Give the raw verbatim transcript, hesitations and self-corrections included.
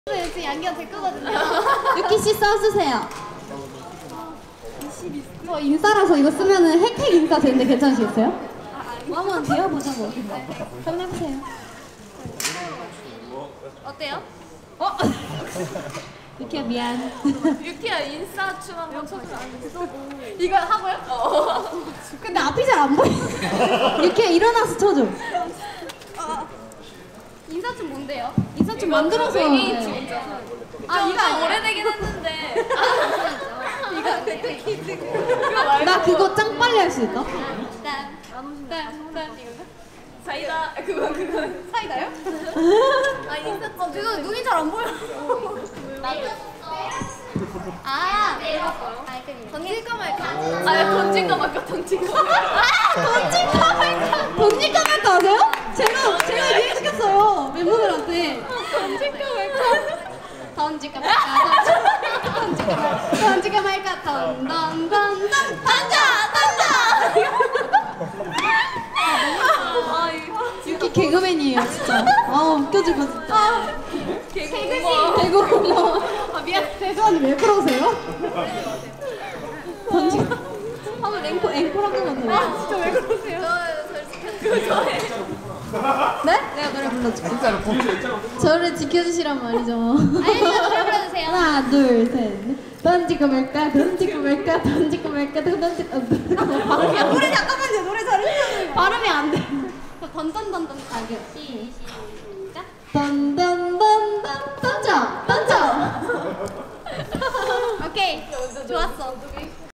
지금 양기가 제 거거든요. 유키 씨 써주세요. 저 인싸라서 이거 쓰면은 핵핵 인싸 되는데 괜찮으시겠어요? 뭐 한번 배워보자 뭐. 한번 해보세요. 어때요? 어? 유키야 미안. 유키야 인싸 춤 한번 춰주면 안 돼? 이거 하고요? 어. 근데 앞이 잘 안 보여. 유키야 일어나서 쳐줘. 어. 인사춤 뭔데요? 인사춤 만들어서. 외계인 춤. 아 이거 아니야. 오래되긴 했는데. 아, 이거 되게 키즈. 그거 말고. 나 그거 짱 빨리 할 수 있다. 딴딴딴 이건가? 사이다. 그거 그거 사이다요? 아 인사춤. 어, 그거 눈이 잘 안 보여. 아, 던질까 말까. 아, 던질까 말까, 던질까 말까. 던질까 말까. 던질까 말까 아세요? 제가 제가 이해시켰어요 멤버들한테. 던질까 말까. 던질까 말까. 던질까 말까. 던질까 말까. 던던던던. 던져 던져. 유키 개그맨이에요 진짜. 아 웃겨 죽어 진짜. 개그시. 개그 고마워. 아, 미안. 죄송한데 왜 그러세요? 던지. 한번 앵콜 앵콜 한 번만 더. 아, 진짜 왜 그러세요? 저, 저, 그거 좋아해. 네? 내가 노래 불러줄게. 저를 지켜주시란 말이죠. 아니, 노래 불러주세요. 하나, 둘, 셋. 던지고 말까, 던지고 말까, 던지고 말까, 던지고. 발음이 안 돼. 노래 잠깐만요, 노래 잘해주세요. 발음이 안 돼. 던던던던. 아, 시, 시작. 던던던던 던져, 던져. 오케이. 좋았어.